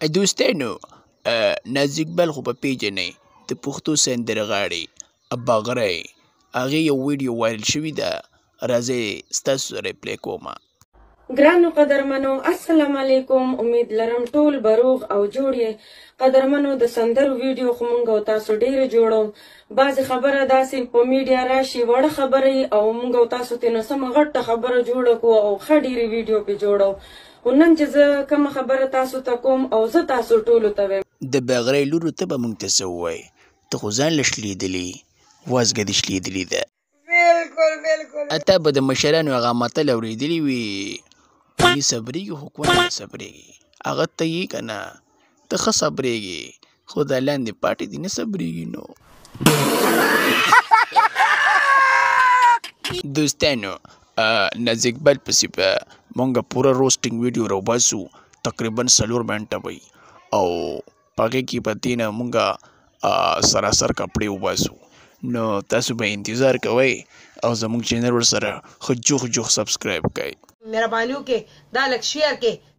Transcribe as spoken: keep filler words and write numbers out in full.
دوستانو نازک بل خو په پیژنئ د پښتو سندرغاړي باغری هغې یو ویډیو وایرل شوې ده راځئ ستاسو سره یې پلی کومه. ګرانو قدرمنو السلام علیکم. امید لرم ټول بروغ او جوړ یې. قدرمنو د سندرو ویډیو خو مونږ او تاسو ډېره جوړو. بعضې خبره داسې په میډیا راشي وړه خبره او مونږ او تاسو ترې نه سمه غټه خبره جوړه کړو او ښه ډېرې ویډیو پرې جوړو. خو نن چې زه کومه خبره تاسو ته کوم او زه تاسو ټولو ته وایم د باغری لورو ته به مونږ ته څه ووایې؟ ته خو ځان له شلیدلې وازګه دې شلیدلې ده. بالکل بالکل اته به د مشرانو هغه متل اورېدلي وي پولي صبرېږي خو کونه نه صبرېږي. هغه ته یې که نه ته ښه صبرېږي خو دا لاندې پاټې دې نه صبرېږي. نو دوستانو نازک بل پسې به مونږ پوره روسټینګ ویډیو راوباسو تقریبا څلور منټه وي او په هغې کې به دې نه مونږ سراسر کپړې وباسو. نو تاسو به انتظار کوئ او زموږ چینل ورسره ښه جوخ جوخ سبسکرایب کړئ. مهرباني وکړئ دا لږ شیر کړئ